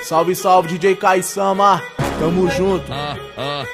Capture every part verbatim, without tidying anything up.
Salve, salve, D J Kaisama. Tamo junto. Ah, ah.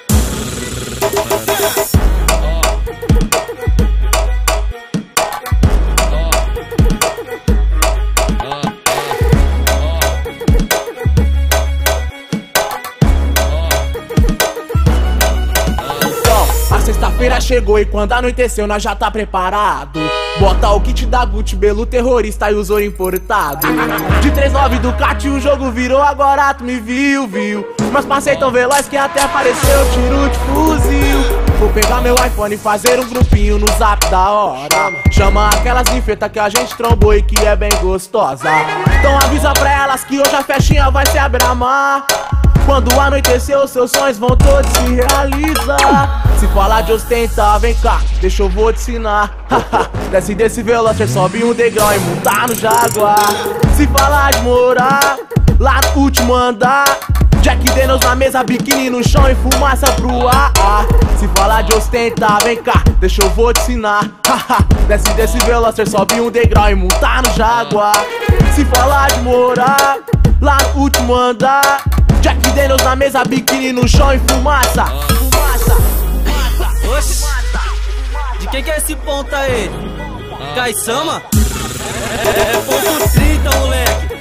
Sexta-feira chegou e quando anoiteceu nós já tá preparado. Bota o kit da Gucci, Belo terrorista e o Zoro importado. De três nove Ducati o jogo virou, agora tu me viu, viu. Meus parceiros tão veloz que até apareceu tiro de fuzil. Vou pegar meu iPhone e fazer um grupinho no zap da hora. Chama aquelas infetas que a gente trombou e que é bem gostosa. Então avisa pra elas que hoje a festinha vai se abramar. Quando anoitecer os seus sonhos vão todos se realizar. Se falar de ostentar, vem cá, deixa eu vou te ensinar. Desce desse Veloster, sobe um degrau e montar no Jaguar. Se falar de morar, lá no último andar, Jack Daniels na mesa, biquíni no chão e fumaça pro ar. Se falar de ostentar, vem cá, deixa eu vou te ensinar. Desce desse Veloster, sobe um degrau e montar no Jaguar. Se falar de morar, lá no último andar, Jack Daniels na mesa, biquíni no chão e fumaça. Fumaça, fumaça. Oxi, de quem que é esse ponta aí? Kaisama? É, é ponto trinta, moleque.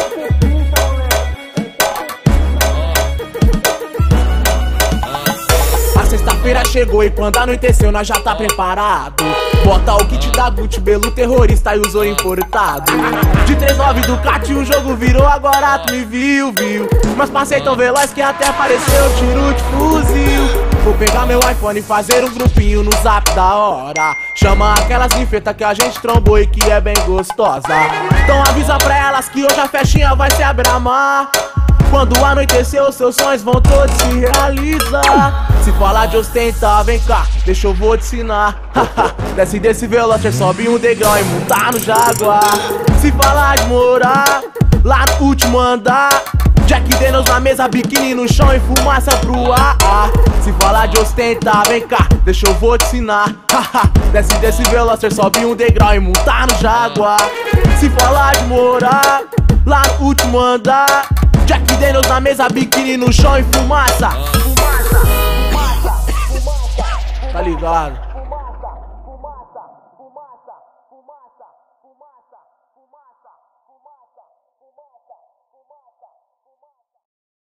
A sexta-feira chegou e quando anoiteceu nós já tá preparado. Bota o kit da Gucci, Belo terrorista e o Zoro importado. De três nove Ducati o jogo virou, agora tu me viu, viu. Meus parceiros tão veloz que até apareceu tiro de fuzil. Vou pegar meu iPhone e fazer um grupinho no zap da hora. Chama aquelas infetas que a gente trombou e que é bem gostosa. Então avisa pra elas que hoje a festinha vai se abramar. Quando anoitecer os seus sonhos vão todos se realizar. Se falar de ostentar, vem cá, deixa eu vou te ensinar. Desce desse Veloster, sobe um degrau e montar no Jaguar. Se falar de morar, lá no último andar, Jack Daniels na mesa, biquíni no chão e fumaça pro ar. Se falar de ostentar, vem cá, deixa eu vou te ensinar. Desce desse Veloster, sobe um degrau e montar no Jaguar. Se falar de morar, lá no último andar, Jack Daniels na mesa, biquíni no chão e fumaça. Fumaça, fumaça, fumaça. Tá ligado?